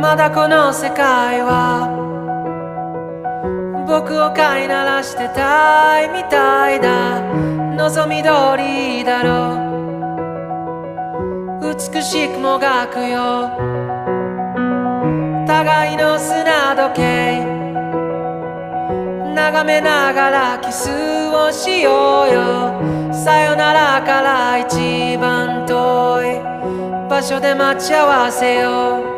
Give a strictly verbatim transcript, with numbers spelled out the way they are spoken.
まだこの世界は僕を飼いならしてたいみたいだ。望み通りだろう、美しくもがくよ互いの砂時計、眺めながらキスをしようよ。さよならから一番遠い場所で待ち合わせよう。